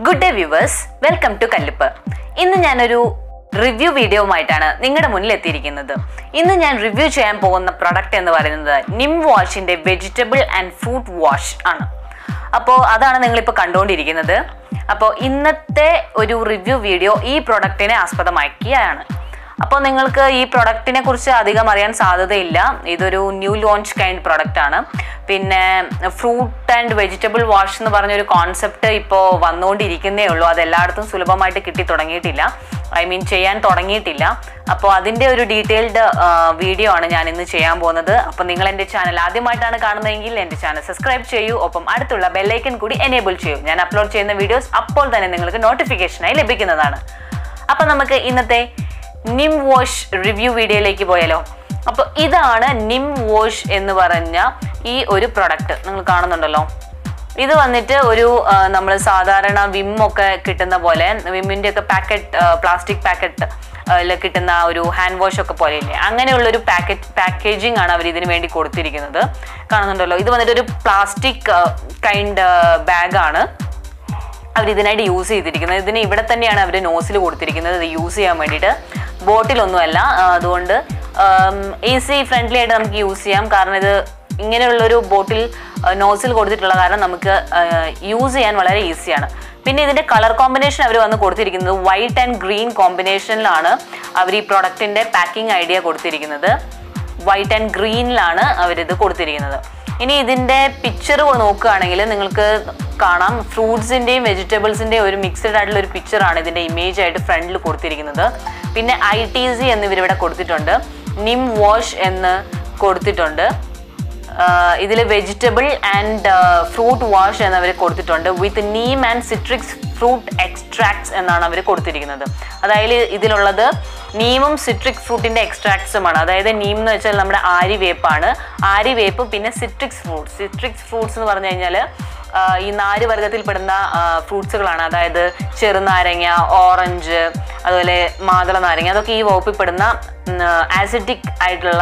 Good day viewers, welcome to Kallippu. ഇന്ന് ഞാനൊരു review വീഡിയോയുമായിട്ടാണ് നിങ്ങളുടെ മുന്നിൽ എത്തിയിരിക്കുന്നത്. ഇന്ന് ഞാൻ റിവ്യൂ ചെയ്യാൻ പോകുന്ന പ്രൊഡക്റ്റ് എന്ന് പറയുന്നത് നിം വാഷിന്റെ വെജിറ്റബിൾ ആൻഡ് ഫ്രൂട്ട് വാഷ് ആണ്. അപ്പോൾ അതാണ് നിങ്ങളിപ്പോൾ കണ്ടുകൊണ്ടിരിക്കുന്നത്. അപ്പോൾ ഇന്നത്തെ ഒരു റിവ്യൂ വീഡിയോ ഈ പ്രൊഡക്റ്റിനെ ആസ്പദമാക്കിയാണ്. അപ്പോൾ നിങ്ങൾക്ക് ഈ പ്രൊഡക്റ്റിനെ കുറിച്ച് അധികം അറിയാൻ സാധ്യതയില്ല. ഇതൊരു ന്യൂ ലോഞ്ച് കൈൻഡ് പ്രൊഡക്റ്റ് ആണ്. പിന്നെ ഫ്രൂട്ട് ആൻഡ് വെജിറ്റബിൾ വാഷ് എന്ന് പറഞ്ഞൊരു കോൺസെപ്റ്റ് ഇപ്പോൾ വന്നുകൊണ്ടിരിക്കുന്നേ ഉള്ളൂ. അത് എല്ലായിടത്തും സുലഭമായിട്ട് കിട്ടി തുടങ്ങിയിട്ടില്ല, ചെയ്യാൻ തുടങ്ങിയിട്ടില്ല. അപ്പോൾ അതിൻ്റെ ഒരു ഡീറ്റെയിൽഡ് വീഡിയോ ആണ് ഞാൻ ഇന്ന് ചെയ്യാൻ പോകുന്നത്. അപ്പോൾ നിങ്ങൾ എൻ്റെ ചാനൽ ആദ്യമായിട്ടാണ് കാണുന്നതെങ്കിൽ എൻ്റെ ചാനൽ സബ്സ്ക്രൈബ് ചെയ്യൂ, ഒപ്പം അടുത്തുള്ള ബെല്ലൈക്കൻ കൂടി എനേബിൾ ചെയ്യൂ. ഞാൻ അപ്ലോഡ് ചെയ്യുന്ന വീഡിയോസ് അപ്പോൾ തന്നെ നിങ്ങൾക്ക് നോട്ടിഫിക്കേഷനായി ലഭിക്കുന്നതാണ്. അപ്പോൾ നമുക്ക് ഇന്നത്തെ നിം വാഷ് റിവ്യൂ വീഡിയോയിലേക്ക് പോയാലോ. അപ്പോൾ ഇതാണ് നിം വാഷ് എന്ന് പറഞ്ഞ ഈ ഒരു പ്രൊഡക്റ്റ് നിങ്ങൾ കാണുന്നുണ്ടല്ലോ. ഇത് വന്നിട്ട് ഒരു നമ്മൾ സാധാരണ വിമ്മൊക്കെ കിട്ടുന്ന പോലെ, വിമ്മിൻ്റെ ഒക്കെ പാക്കറ്റ്, പ്ലാസ്റ്റിക് പാക്കറ്റ് കിട്ടുന്ന ഒരു ഹാൻഡ് വാഷ് ഒക്കെ പോലെയില്ലേ, അങ്ങനെയുള്ളൊരു പാക്കേജിങ് ആണ് അവർ ഇതിന് വേണ്ടി കൊടുത്തിരിക്കുന്നത്. കാണുന്നുണ്ടല്ലോ, ഇത് വന്നിട്ട് ഒരു പ്ലാസ്റ്റിക് കൈൻഡ് ബാഗാണ് അവർ ഇതിനായിട്ട് യൂസ് ചെയ്തിരിക്കുന്നത്. ഇതിന് ഇവിടെ തന്നെയാണ് അവർ നോസിൽ കൊടുത്തിരിക്കുന്നത്, ഇത് യൂസ് ചെയ്യാൻ വേണ്ടിയിട്ട്. ബോട്ടിലൊന്നുമല്ല, അതുകൊണ്ട് ഈസി ഫ്രണ്ട്ലി ആയിട്ട് നമുക്ക് യൂസ് ചെയ്യാം. കാരണം ഇത് ഇങ്ങനെയുള്ളൊരു ബോട്ടിൽ നോസിൽ കൊടുത്തിട്ടുള്ള കാരണം നമുക്ക് യൂസ് ചെയ്യാൻ വളരെ ഈസിയാണ്. പിന്നെ ഇതിൻ്റെ കളർ കോമ്പിനേഷൻ അവർ വന്ന് കൊടുത്തിരിക്കുന്നത് വൈറ്റ് ആൻഡ് ഗ്രീൻ കോമ്പിനേഷനിലാണ് അവർ ഈ പ്രൊഡക്റ്റിൻ്റെ പാക്കിംഗ് ഐഡിയ കൊടുത്തിരിക്കുന്നത്. വൈറ്റ് ആൻഡ് ഗ്രീനിലാണ് അവരിത് കൊടുത്തിരിക്കുന്നത്. ഇനി ഇതിൻ്റെ പിക്ചർ നോക്കുകയാണെങ്കിൽ നിങ്ങൾക്ക് കാണാം, ഫ്രൂട്ട്സിൻ്റെയും വെജിറ്റബിൾസിൻ്റെയും ഒരു മിക്സഡ് ആയിട്ടുള്ള ഒരു പിക്ചറാണ് ഇതിൻ്റെ ഇമേജ് ആയിട്ട് ഫ്രണ്ടിൽ കൊടുത്തിരിക്കുന്നത്. പിന്നെ ITC എന്നിവരിവിടെ കൊടുത്തിട്ടുണ്ട്, നിം വാഷ് എന്ന് കൊടുത്തിട്ടുണ്ട്. ഇതിൽ വെജിറ്റബിൾ ആൻഡ് ഫ്രൂട്ട് വാഷ് എന്നവർ കൊടുത്തിട്ടുണ്ട്. With neem and citrus fruit extracts എന്നാണ് അവർ കൊടുത്തിരിക്കുന്നത്. അതായത് ഇതിലുള്ളത് നീമും സിട്രിക് ഫ്രൂട്ടിൻ്റെ എക്സ്ട്രാക്ട്സുമാണ്. അതായത് നീം എന്ന് വെച്ചാൽ നമ്മുടെ ആര്യവേപ്പാണ്. ആര്യവേപ്പ്, പിന്നെ സിട്രിക്സ് ഫ്രൂട്ട്സ് എന്ന് പറഞ്ഞു കഴിഞ്ഞാൽ ഈ 4 വർഗത്തിൽപ്പെടുന്ന ഫ്രൂട്ട്സുകളാണ്. അതായത് ചെറുനാരങ്ങ, ഓറഞ്ച്, അതുപോലെ മാതള നാരങ്ങ, അതൊക്കെ ഈ വകുപ്പിൽപ്പെടുന്ന ആസിഡിക് ആയിട്ടുള്ള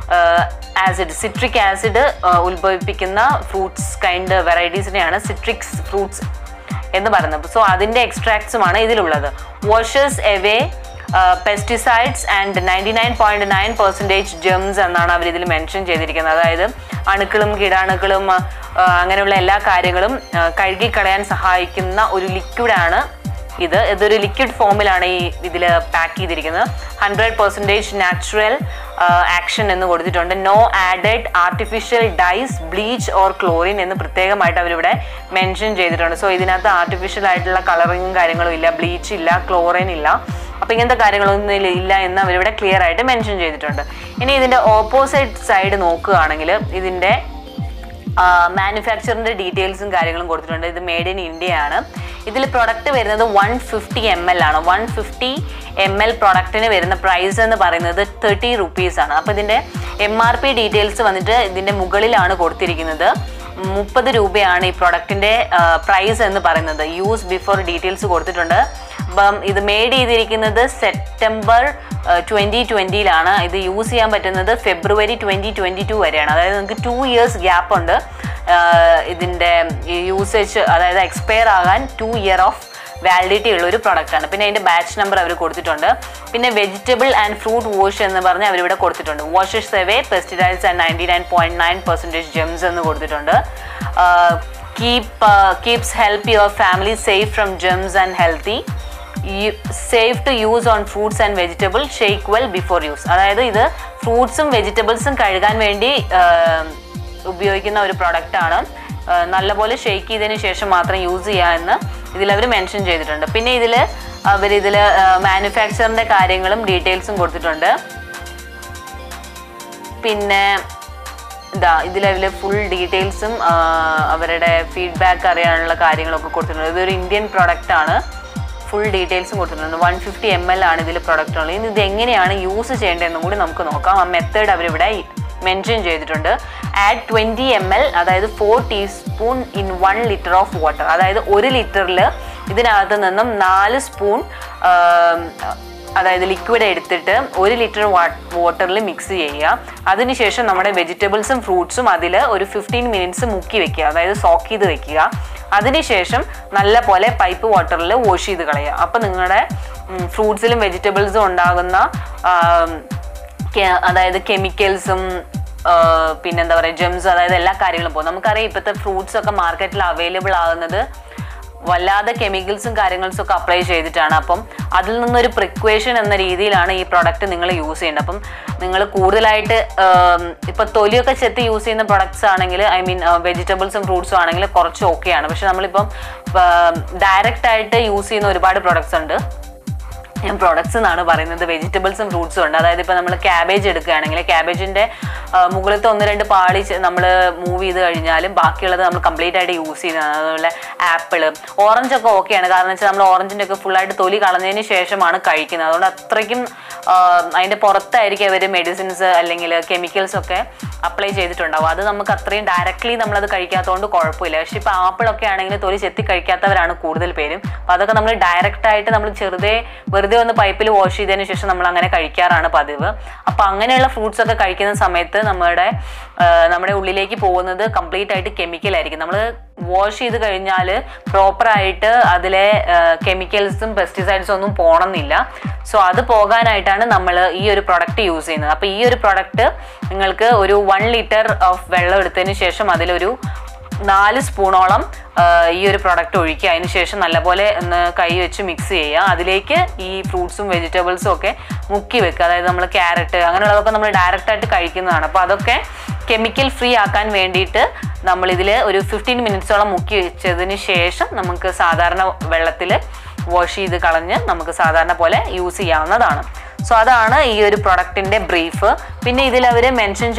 സിട്രിക് ആസിഡ് ഉത്ഭവിപ്പിക്കുന്ന ഫ്രൂട്ട്സ് കൈൻഡ് വെറൈറ്റീസിനെയാണ് സിട്രിക്സ് ഫ്രൂട്ട്സ് എന്ന് പറയുന്നത്. സോ അതിൻ്റെ എക്സ്ട്രാക്ട്സുമാണ് ഇതിലുള്ളത്. Washes away pesticides and 99.9% germs എന്നാണ് അവർ ഇതിൽ മെൻഷൻ ചെയ്തിരിക്കുന്നത്. അതായത് അണുക്കളും കീടാണുക്കളും അങ്ങനെയുള്ള എല്ലാ കാര്യങ്ങളും കഴുകിക്കളയാൻ സഹായിക്കുന്ന ഒരു ലിക്വിഡാണ് ഇത്. ഇതൊരു ലിക്വിഡ് ഫോമിലാണ് ഇതിൽ പാക്ക് ചെയ്തിരിക്കുന്നത്. 100% നാച്ചുറൽ ആക്ഷൻ എന്ന് കൊടുത്തിട്ടുണ്ട്. No added artificial dyes, bleach or chlorine എന്ന് പ്രത്യേകമായിട്ട് അവരിവിടെ മെൻഷൻ ചെയ്തിട്ടുണ്ട്. സോ ഇതിനകത്ത് ആർട്ടിഫിഷ്യൽ ആയിട്ടുള്ള കളറിങ്ങും കാര്യങ്ങളും ഇല്ല, ബ്ലീച്ച് ഇല്ല, ക്ലോറിൻ ഇല്ല. അപ്പോൾ ഇങ്ങനത്തെ കാര്യങ്ങളൊന്നും ഇല്ല എന്ന് അവരിവിടെ ക്ലിയർ ആയിട്ട് മെൻഷൻ ചെയ്തിട്ടുണ്ട്. ഇനി ഇതിൻ്റെ ഓപ്പോസിറ്റ് സൈഡ് നോക്കുകയാണെങ്കിൽ ഇതിൻ്റെ മാനുഫാക്ചറിൻ്റെ ഡീറ്റെയിൽസും കാര്യങ്ങളും കൊടുത്തിട്ടുണ്ട്. ഇത് മെയ്ഡ് ഇൻ ഇന്ത്യ ആണ്. ഇതിൽ പ്രൊഡക്റ്റ് വരുന്നത് 150 ml ആണ്. 150 ml പ്രൊഡക്റ്റിന് വരുന്ന പ്രൈസ് എന്ന് പറയുന്നത് 30 rupees ആണ്. അപ്പോൾ ഇതിൻ്റെ MRP ഡീറ്റെയിൽസ് വന്നിട്ട് ഇതിൻ്റെ മുകളിലാണ് കൊടുത്തിരിക്കുന്നത്. 30 രൂപയാണ് ഈ പ്രൊഡക്റ്റിൻ്റെ പ്രൈസ് എന്ന് പറയുന്നത്. യൂസ് ബിഫോർ ഡീറ്റെയിൽസ് കൊടുത്തിട്ടുണ്ട്. അപ്പം ഇത് മെയ്ഡ് ചെയ്തിരിക്കുന്നത് സെപ്റ്റംബർ 2020 ഇത് യൂസ് ചെയ്യാൻ പറ്റുന്നത് ഫെബ്രുവരി 2022 വരെയാണ്. അതായത് നിങ്ങൾക്ക് 2 years ഗ്യാപ്പ് ഉണ്ട് ഇതിൻ്റെ യൂസേജ്, അതായത് എക്സ്പയർ ആകാൻ 2 year ഓഫ് വാലിഡിറ്റി ഉള്ള ഒരു പ്രൊഡക്റ്റാണ്. പിന്നെ അതിൻ്റെ ബാച്ച് നമ്പർ അവർ കൊടുത്തിട്ടുണ്ട്. പിന്നെ വെജിറ്റബിൾ ആൻഡ് ഫ്രൂട്ട് വാഷ് എന്ന് പറഞ്ഞ് അവരിവിടെ കൊടുത്തിട്ടുണ്ട്. Washes away pesticides and 99.9% germs എന്ന് കൊടുത്തിട്ടുണ്ട്. keeps help your family safe from germs and healthy, safe to use on fruits and vegetables, shake well before use. അതായത് ഇത് ഫ്രൂട്ട്സും വെജിറ്റബിൾസും കഴുകാൻ വേണ്ടി ഉപയോഗിക്കുന്ന ഒരു പ്രൊഡക്റ്റാണ്. നല്ലപോലെ ഷെയ്ക്ക് ചെയ്തതിന് ശേഷം മാത്രം യൂസ് ചെയ്യാമെന്ന് ഇതിലവർ മെൻഷൻ ചെയ്തിട്ടുണ്ട്. പിന്നെ അവരിതിൽ മാനുഫാക്ചറിൻ്റെ കാര്യങ്ങളും ഡീറ്റെയിൽസും കൊടുത്തിട്ടുണ്ട്. പിന്നെ ഇതിലവർ ഫുൾ ഡീറ്റെയിൽസും അവരുടെ ഫീഡ്ബാക്ക് അറിയാനുള്ള കാര്യങ്ങളൊക്കെ കൊടുത്തിട്ടുണ്ട്. ഇതൊരു ഇന്ത്യൻ പ്രൊഡക്റ്റാണ്. ഫുൾ ഡീറ്റെയിൽസും കൊടുത്തിട്ടുണ്ട്. 150 ml ആണ് ഇതിൽ പ്രൊഡക്റ്റ് ഉള്ളത്. ഇനി ഇത് എങ്ങനെയാണ് യൂസ് ചെയ്യേണ്ടതെന്നും കൂടി നമുക്ക് നോക്കാം. ആ മെത്തേഡ് അവരിവിടെ മെൻഷൻ ചെയ്തിട്ടുണ്ട്. ആഡ് 20 ml, അതായത് 4 teaspoon in 1 liter of water. അതായത് 1 ലിറ്ററിൽ ഇതിനകത്ത് നിന്നും 4 സ്പൂൺ അതായത് ലിക്വിഡ് എടുത്തിട്ട് 1 ലിറ്റർ വാട്ടറിൽ മിക്സ് ചെയ്യുക. അതിനുശേഷം നമ്മുടെ വെജിറ്റബിൾസും ഫ്രൂട്ട്സും അതിൽ ഒരു 15 minutes മുക്കി വെക്കുക, അതായത് സോക്ക് ചെയ്ത് വെക്കുക. അതിനുശേഷം നല്ല പോലെ പൈപ്പ് വാട്ടറിൽ വാഷ് ചെയ്ത് കളയുക. അപ്പം നിങ്ങളുടെ ഫ്രൂട്ട്സിലും വെജിറ്റബിൾസും ഉണ്ടാകുന്ന അതായത് കെമിക്കൽസും പിന്നെന്താ പറയുക ജെംസ്, അതായത് എല്ലാ കാര്യങ്ങളും പോകും. നമുക്കറിയാം ഇപ്പോഴത്തെ ഫ്രൂട്ട്സ് ഒക്കെ മാർക്കറ്റിൽ അവൈലബിൾ ആകുന്നത് വല്ലാതെ കെമിക്കൽസും കാര്യങ്ങൾസും ഒക്കെ അപ്ലൈ ചെയ്തിട്ടാണ്. അപ്പം അതിൽ നിന്നൊരു പ്രിക്വേഷൻ എന്ന രീതിയിലാണ് ഈ പ്രൊഡക്റ്റ് നിങ്ങൾ യൂസ് ചെയ്യേണ്ടത്. അപ്പം നിങ്ങൾ കൂടുതലായിട്ട് ഇപ്പം തൊലിയൊക്കെ ചെത്തി യൂസ് ചെയ്യുന്ന പ്രൊഡക്ട്സ് ആണെങ്കിൽ, ഐ മീൻ വെജിറ്റബിൾസും ഫ്രൂട്ട്സും ആണെങ്കിൽ കുറച്ച് ഓക്കെയാണ്. പക്ഷെ നമ്മളിപ്പം ഡയറക്റ്റ് ആയിട്ട് യൂസ് ചെയ്യുന്ന ഒരുപാട് പ്രൊഡക്ട്സ് ഉണ്ട്. ഞാൻ പ്രൊഡക്ട്സ് എന്നാണ് പറയുന്നത്, വെജിറ്റബിൾസും ഫ്രൂട്ട്സും ഉണ്ട്. അതായത് ഇപ്പം നമ്മൾ ക്യാബേജ് എടുക്കുകയാണെങ്കിൽ ക്യാബേജിൻ്റെ മുകളിലത്തെ 1-2 പാളി നമ്മൾ മൂവ് ചെയ്ത് കഴിഞ്ഞാലും ബാക്കിയുള്ളത് നമ്മൾ കംപ്ലീറ്റ് ആയിട്ട് യൂസ് ചെയ്യുന്നതാണ്. അതുപോലെ ആപ്പിള്, ഓറഞ്ചൊക്കെ ഓക്കെയാണ്. കാരണം വെച്ചാൽ നമ്മൾ ഓറഞ്ചിൻ്റെ ഒക്കെ ഫുള്ളായിട്ട് തൊലി കളഞ്ഞതിന് ശേഷമാണ് കഴിക്കുന്നത്. അതുകൊണ്ട് അത്രയ്ക്കും അതിൻ്റെ പുറത്തായിരിക്കും അവർ മെഡിസിൻസ് അല്ലെങ്കിൽ കെമിക്കൽസ് ഒക്കെ അപ്ലൈ ചെയ്തിട്ടുണ്ടാവും. അത് നമുക്ക് അത്രയും ഡയറക്റ്റ്ലി നമ്മളത് കഴിക്കാത്തതുകൊണ്ട് കുഴപ്പമില്ല. പക്ഷെ ഇപ്പോൾ ആപ്പിളൊക്കെ ആണെങ്കിൽ തൊലി ചെത്തി കഴിക്കാത്തവരാണ് കൂടുതൽ പേരും. അപ്പോൾ അതൊക്കെ നമ്മൾ ഡയറക്റ്റായിട്ട് നമ്മൾ വെറുതെ ഒന്ന് പൈപ്പിൽ വാഷ് ചെയ്തതിന് ശേഷം നമ്മൾ അങ്ങനെ കഴിക്കാറാണ് പതിവ്. അപ്പം അങ്ങനെയുള്ള ഫ്രൂട്ട്സ് ഒക്കെ കഴിക്കുന്ന സമയത്ത് നമ്മുടെ ഉള്ളിലേക്ക് പോകുന്നത് കംപ്ലീറ്റ് ആയിട്ട് കെമിക്കലായിരിക്കും. നമ്മൾ വാഷ് ചെയ്ത് കഴിഞ്ഞാൽ പ്രോപ്പറായിട്ട് അതിലെ കെമിക്കൽസും പെസ്റ്റിസൈഡ്സും ഒന്നും പോകണമെന്നില്ല. സോ അത് പോകാനായിട്ടാണ് നമ്മൾ ഈ ഒരു പ്രൊഡക്റ്റ് യൂസ് ചെയ്യുന്നത്. അപ്പോൾ ഈ ഒരു പ്രൊഡക്റ്റ് നിങ്ങൾക്ക് ഒരു 1 ലിറ്റർ ഓഫ് വെള്ളം എടുത്തതിന് ശേഷം അതിലൊരു 4 സ്പൂണോളം ഈ ഒരു പ്രൊഡക്റ്റ് ഒഴിക്കുക. അതിന് ശേഷം നല്ലപോലെ ഒന്ന് കൈ വെച്ച് മിക്സ് ചെയ്യുക. അതിലേക്ക് ഈ ഫ്രൂട്ട്സും വെജിറ്റബിൾസും ഒക്കെ മുക്കി വെക്കുക. അതായത് നമ്മൾ ക്യാരറ്റ് അങ്ങനെയുള്ളതൊക്കെ നമ്മൾ ഡയറക്റ്റായിട്ട് കഴിക്കുന്നതാണ്. അപ്പോൾ അതൊക്കെ കെമിക്കൽ ഫ്രീ ആക്കാൻ വേണ്ടിയിട്ട് നമ്മളിതിൽ ഒരു 15 മിനിറ്റ്സോളം മുക്കി വെച്ചതിന് ശേഷം നമുക്ക് സാധാരണ വെള്ളത്തിൽ വാഷ് ചെയ്ത് കളഞ്ഞ് നമുക്ക് സാധാരണ പോലെ യൂസ് ചെയ്യാവുന്നതാണ്. സോ അതാണ് ഈ ഒരു പ്രൊഡക്റ്റിൻ്റെ ബ്രീഫ്. പിന്നെ ഇതിലവർ മെൻഷൻ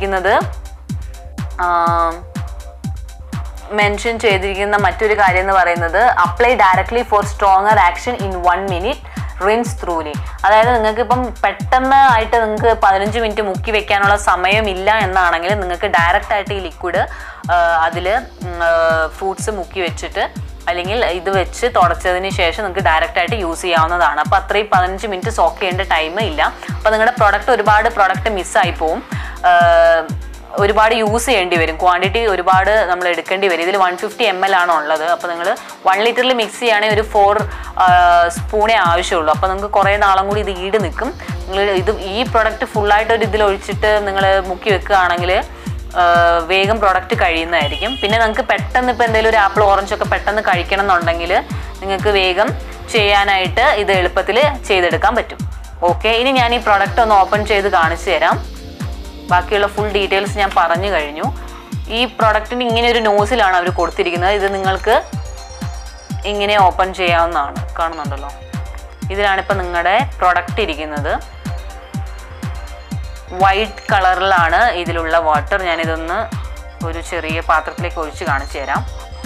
ചെയ്തിരിക്കുന്ന മറ്റൊരു കാര്യം എന്ന് പറയുന്നത് apply directly for stronger action in 1 minute rinse thoroughly. അതായത് നിങ്ങൾക്ക് ഇപ്പം പെട്ടെന്ന് ആയിട്ട് നിങ്ങൾക്ക് 15 മിനിറ്റ് മുക്കി വെക്കാനുള്ള സമയമില്ല എന്നാണെങ്കിൽ നിങ്ങൾക്ക് ഡയറക്റ്റ് ആയിട്ട് ഈ ലിക്വിഡ് അതിൽ ഫ്രൂട്ട്സ് മുക്കി വെച്ചിട്ട് അല്ലെങ്കിൽ ഇത് വെച്ച് തുടച്ചതിന് ശേഷം നിങ്ങൾക്ക് ഡയറക്റ്റായിട്ട് യൂസ് ചെയ്യാവുന്നതാണ്. അപ്പോൾ അത്രയും 15 മിനിറ്റ് സോക്ക് ചെയ്യേണ്ട ടൈം ഇല്ല. അപ്പോൾ നിങ്ങളുടെ ഒരുപാട് പ്രൊഡക്റ്റ് മിസ്സായി പോവും, ഒരുപാട് യൂസ് ചെയ്യേണ്ടി വരും, ക്വാണ്ടിറ്റി ഒരുപാട് നമ്മൾ എടുക്കേണ്ടി വരും. ഇതിൽ 150 ml ആണ് ഉള്ളത്. അപ്പോൾ നിങ്ങൾ 1 ലിറ്ററിൽ മിക്സ് ചെയ്യുകയാണെങ്കിൽ ഒരു 4 സ്പൂണേ ആവശ്യമുള്ളൂ. അപ്പോൾ നിങ്ങൾക്ക് കുറേ നാളും കൂടി ഇത് ഈട് നിൽക്കും. നിങ്ങൾ ഈ പ്രൊഡക്റ്റ് ഫുള്ളായിട്ട് ഒരു ഇതിൽ ഒഴിച്ചിട്ട് നിങ്ങൾ മുക്കി വെക്കുകയാണെങ്കിൽ വേഗം പ്രൊഡക്റ്റ് കഴിയുന്നതായിരിക്കും. പിന്നെ നിങ്ങൾക്ക് പെട്ടെന്ന് ഇപ്പോൾ എന്തെങ്കിലും ഒരു ആപ്പിൾ ഓറഞ്ചൊക്കെ പെട്ടെന്ന് കഴിക്കണം എന്നുണ്ടെങ്കിൽ നിങ്ങൾക്ക് വേഗം ചെയ്യാനായിട്ട് ഇത് എളുപ്പത്തിൽ ചെയ്തെടുക്കാൻ പറ്റും. ഓക്കെ, ഇനി ഞാൻ ഈ പ്രൊഡക്റ്റ് ഒന്ന് ഓപ്പൺ ചെയ്ത് കാണിച്ചു തരാം. ബാക്കിയുള്ള ഫുൾ ഡീറ്റെയിൽസ് ഞാൻ പറഞ്ഞു കഴിഞ്ഞു. ഈ പ്രൊഡക്റ്റിന് ഇങ്ങനെ ഒരു നോസിലാണ് അവർ കൊടുത്തിരിക്കുന്നത്. ഇത് നിങ്ങൾക്ക് ഇങ്ങനെ ഓപ്പൺ ചെയ്യാവുന്നതാണ്. കാണുന്നുണ്ടല്ലോ, ഇതിലാണിപ്പോൾ നിങ്ങളുടെ പ്രൊഡക്റ്റ് ഇരിക്കുന്നത്. വൈറ്റ് കളറിലാണ് ഇതിലുള്ള വാട്ടർ. ഞാനിതൊന്ന് ഒരു ചെറിയ പാത്രത്തിലേക്ക് ഒഴിച്ച് കാണിച്ചു തരാം.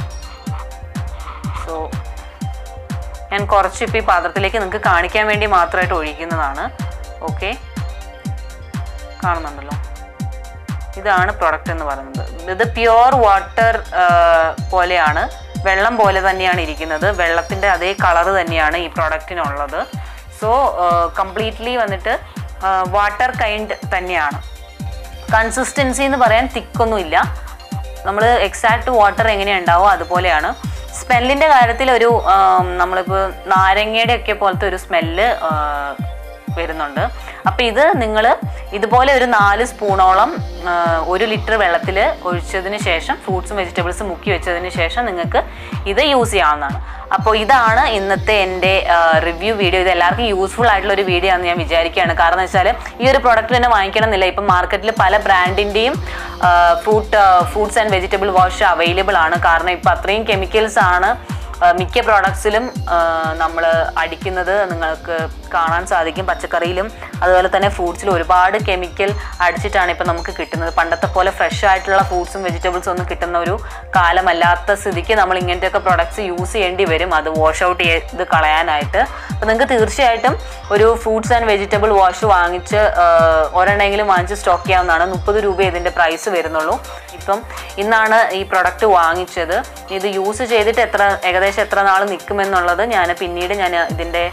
സോ ഞാൻ കുറച്ച് ഇപ്പോൾ ഈ പാത്രത്തിലേക്ക് നിങ്ങൾക്ക് കാണിക്കാൻ വേണ്ടി മാത്രമായിട്ട് ഒഴിക്കുന്നതാണ്. ഓക്കെ, കാണുന്നുണ്ടല്ലോ, ഇതാണ് പ്രൊഡക്റ്റ് എന്ന് പറയുന്നത്. ഇത് പ്യുവർ വാട്ടർ പോലെയാണ്, വെള്ളം പോലെ തന്നെയാണ് ഇരിക്കുന്നത്. വെള്ളത്തിൻ്റെ അതേ കളറ് തന്നെയാണ് ഈ പ്രൊഡക്റ്റിനുള്ളത്. സോ കംപ്ലീറ്റ്ലി വന്നിട്ട് വാട്ടർ കൈൻഡ് തന്നെയാണ്. കൺസിസ്റ്റൻസി എന്ന് പറയാൻ തിക്കൊന്നുമില്ല. നമ്മൾ എക്സാക്റ്റ് വാട്ടർ എങ്ങനെയുണ്ടാവോ അതുപോലെയാണ്. സ്മെല്ലിൻ്റെ കാര്യത്തിൽ ഒരു നമ്മളിപ്പോൾ നാരങ്ങയുടെ ഒക്കെ പോലത്തെ ഒരു സ്മെല്ല് വരുന്നുണ്ട്. അപ്പോൾ ഇത് നിങ്ങൾ ഇതുപോലെ ഒരു 4 സ്പൂണോളം 1 ലിറ്റർ വെള്ളത്തിൽ ഒഴിച്ചതിന് ശേഷം ഫ്രൂട്ട്സും വെജിറ്റബിൾസും മുക്കി വെച്ചതിന് ശേഷം നിങ്ങൾക്ക് ഇത് യൂസ് ചെയ്യാവുന്നതാണ്. അപ്പോൾ ഇതാണ് ഇന്നത്തെ എൻ്റെ റിവ്യൂ വീഡിയോ. ഇത് എല്ലാവർക്കും യൂസ്ഫുൾ ആയിട്ടുള്ള ഒരു വീഡിയോ ആണെന്ന് ഞാൻ വിചാരിക്കുകയാണ്. കാരണം എന്ന് വെച്ചാൽ ഈ ഒരു പ്രോഡക്റ്റ് തന്നെ വാങ്ങിക്കണം എന്നില്ല. ഇപ്പം മാർക്കറ്റിൽ പല ബ്രാൻഡിൻ്റെയും fruits and vegetable wash available ആണ്. കാരണം ഇപ്പം അത്രയും കെമിക്കൽസ് ആണ് മിക്ക പ്രോഡക്ട്സിലും നമ്മൾ അടിക്കുന്നത് നിങ്ങൾക്ക് കാണാൻ സാധിക്കും. പച്ചക്കറിയിലും അതുപോലെ തന്നെ ഫ്രൂട്ട്സിലും ഒരുപാട് കെമിക്കൽ അടിച്ചിട്ടാണ് ഇപ്പം നമുക്ക് കിട്ടുന്നത്. പണ്ടത്തെ പോലെ ഫ്രഷ് ആയിട്ടുള്ള ഫ്രൂട്ട്സും വെജിറ്റബിൾസും ഒന്നും കിട്ടുന്ന ഒരു കാലമല്ലാത്ത സ്ഥിതിക്ക് നമ്മൾ ഇങ്ങനത്തെയൊക്കെ പ്രോഡക്ട്സ് യൂസ് ചെയ്യേണ്ടി വരും അത് വാഷ് ഔട്ട് ചെയ്ത് കളയാനായിട്ട്. അപ്പോൾ നിങ്ങൾക്ക് തീർച്ചയായിട്ടും ഒരു ഫ്രൂട്ട്സ് ആൻഡ് വെജിറ്റബിൾ വാഷ് വാങ്ങിച്ച് ഒരെണ്ണമെങ്കിലും വാങ്ങിച്ച് സ്റ്റോക്ക് ചെയ്യാവുന്നതാണ്. 30 രൂപ ഇതിൻ്റെ പ്രൈസ് വരുന്നുള്ളൂ. ഇപ്പം ഇന്നാണ് ഈ പ്രൊഡക്റ്റ് വാങ്ങിച്ചത്. ഇത് യൂസ് ചെയ്തിട്ട് ഏകദേശം എത്ര നാൾ നിൽക്കുമെന്നുള്ളത് പിന്നീട് ഞാൻ ഇതിൻ്റെ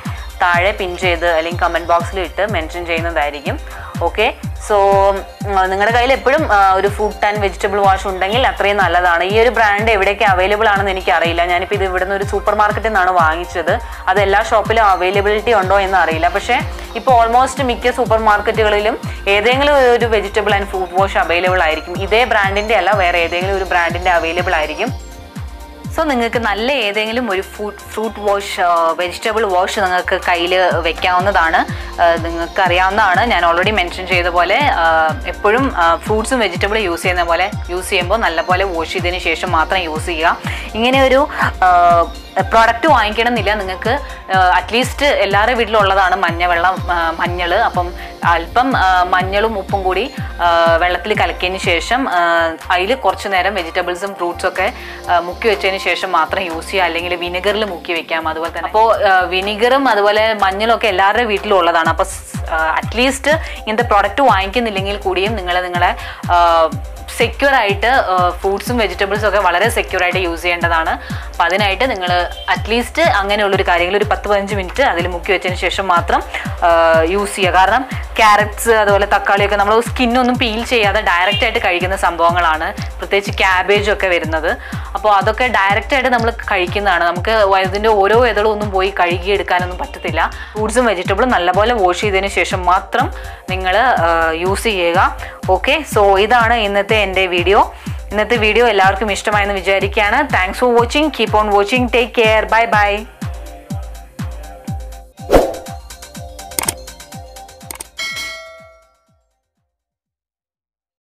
താഴെ പിൻ ചെയ്ത് അല്ലെങ്കിൽ കമൻറ്റ് ബോക്സിൽ ഇട്ട് മെൻഷൻ ചെയ്യുന്നതായിരിക്കും. ഓക്കെ, സോ നിങ്ങളുടെ കയ്യിൽ എപ്പോഴും ഒരു ഫ്രൂട്ട് ആൻഡ് വെജിറ്റബിൾ വാഷ് ഉണ്ടെങ്കിൽ അത്രയും നല്ലതാണ്. ഈ ഒരു ബ്രാൻഡ് എവിടെയൊക്കെ അവൈലബിൾ ആണെന്ന് എനിക്കറിയില്ല. ഞാനിപ്പോൾ ഇത് ഇവിടുന്ന് ഒരു സൂപ്പർ മാർക്കറ്റിൽ നിന്നാണ് വാങ്ങിച്ചത്. അത് എല്ലാ ഷോപ്പിലും അവൈലബിലിറ്റി ഉണ്ടോ എന്ന് അറിയില്ല. പക്ഷേ ഇപ്പോൾ ഓൾമോസ്റ്റ് മിക്ക സൂപ്പർ മാർക്കറ്റുകളിലും ഏതെങ്കിലും ഒരു vegetable and fruit wash available ആയിരിക്കും. ഇതേ ബ്രാൻഡിൻ്റെ അല്ല, വേറെ ഏതെങ്കിലും ഒരു ബ്രാൻഡിൻ്റെ അവൈലബിൾ ആയിരിക്കും. സോ നിങ്ങൾക്ക് നല്ല ഏതെങ്കിലും ഒരു ഫ്രൂട്ട് വാഷ്, വെജിറ്റബിൾ വാഷ് നിങ്ങൾക്ക് കയ്യിൽ വെക്കാവുന്നതാണ്. നിങ്ങൾക്ക് അറിയാവുന്നതാണ്, ഞാൻ ഓൾറെഡി മെൻഷൻ ചെയ്ത പോലെ എപ്പോഴും ഫ്രൂട്ട്സും വെജിറ്റബിളും യൂസ് ചെയ്യുമ്പോൾ നല്ലപോലെ വാഷ് ചെയ്തതിന് ശേഷം മാത്രം യൂസ് ചെയ്യുക. ഇങ്ങനെ ഒരു പ്രോഡക്റ്റ് വാങ്ങിക്കണമെന്നില്ല. നിങ്ങൾക്ക് അറ്റ്ലീസ്റ്റ് എല്ലാവരുടെ വീട്ടിലുള്ളതാണ് മഞ്ഞൾ. അപ്പം അല്പം മഞ്ഞളും ഉപ്പും കൂടി വെള്ളത്തിൽ കലക്കിയതിന് ശേഷം അതിൽ കുറച്ച് നേരം വെജിറ്റബിൾസും ഫ്രൂട്ട്സും ഒക്കെ മുക്കി വെച്ചതിന് ശേഷം മാത്രം യൂസ് ചെയ്യുക. അല്ലെങ്കിൽ വിനെഗറിൽ മുക്കി വെക്കാം. അതുപോലെ തന്നെ അപ്പോൾ വിനെഗറും അതുപോലെ മഞ്ഞളും ഒക്കെ എല്ലാവരുടെ വീട്ടിലും ഉള്ളതാണ്. അപ്പോൾ അറ്റ്ലീസ്റ്റ് ഇങ്ങനത്തെ പ്രോഡക്റ്റ് വാങ്ങിക്കുന്നില്ലെങ്കിൽ കൂടിയും നിങ്ങളെ സെക്യൂർ ആയിട്ട് ഫ്രൂട്ട്സും വെജിറ്റബിൾസും ഒക്കെ വളരെ സെക്യൂർ ആയിട്ട് യൂസ് ചെയ്യേണ്ടതാണ്. അപ്പോൾ അതിനായിട്ട് നിങ്ങൾ അറ്റ്ലീസ്റ്റ് അങ്ങനെയുള്ളൊരു കാര്യങ്ങൾ ഒരു 10-15 മിനിറ്റ് അതിൽ മുക്കി വെച്ചതിന് ശേഷം മാത്രം യൂസ് ചെയ്യുക. കാരണം ക്യാരറ്റ്സ് അതുപോലെ തക്കാളിയൊക്കെ നമ്മൾ സ്കിന്നൊന്നും പീൽ ചെയ്യാതെ ഡയറക്റ്റ് ആയിട്ട് കഴിക്കുന്ന സംഭവങ്ങളാണ്. പ്രത്യേകിച്ച് ക്യാബേജും ഒക്കെ വരുന്നത്. അപ്പോൾ അതൊക്കെ ഡയറക്റ്റ് ആയിട്ട് നമ്മൾ കഴിക്കുന്നതാണ്. നമുക്ക് ഇതിൻ്റെ ഓരോ ഇതളും ഒന്നും പോയി കഴുകിയെടുക്കാനൊന്നും പറ്റത്തില്ല. ഫ്രൂട്ട്സും വെജിറ്റബിളും നല്ലപോലെ വാഷ് ചെയ്തതിന് ശേഷം മാത്രം നിങ്ങൾ യൂസ് ചെയ്യുക. ഓക്കെ, സോ ഇതാണ് ഇന്നത്തെ എൻ്റെ വീഡിയോ. ഇന്നത്തെ വീഡിയോ എല്ലാവർക്കും ഇഷ്ടമായെന്ന് വിചാരിക്കുകയാണ്. Thanks for watching. Keep on watching. Take care. Bye by.